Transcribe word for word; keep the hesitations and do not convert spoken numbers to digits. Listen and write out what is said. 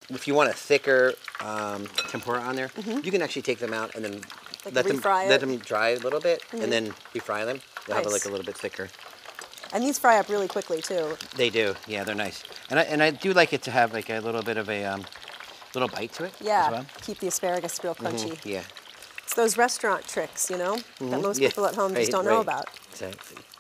if you want a thicker um, tempura on there, mm-hmm. you can actually take them out and then like let them it. let them dry a little bit, mm-hmm. and then refry them. They'll nice. have it like a little bit thicker. And these fry up really quickly too. They do, yeah, they're nice. And I and I do like it to have like a little bit of a um, little bite to it. Yeah, as well. keep the asparagus real crunchy. Mm-hmm. Yeah. It's those restaurant tricks, you know, mm-hmm. that most yeah. people at home right, just don't right. know about. Exactly.